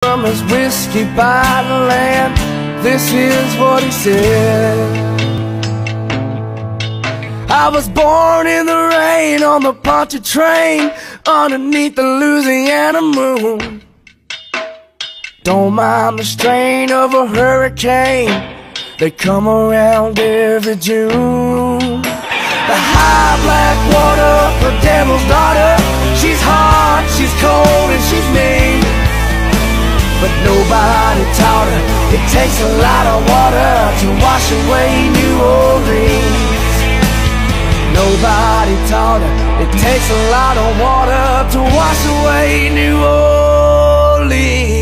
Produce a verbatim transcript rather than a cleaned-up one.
from his whiskey bottle, and this is what he said. I was born in the rain on the Poncha train underneath the Louisiana moon. Don't mind the strain of a hurricane, they come around every June. The high black water, the devil's daughter, she's hot, she's cold, and she's mean. But nobody taught her it takes a lot of water to wash away New Orleans. Nobody taught her it takes a lot of water to wash away New Orleans.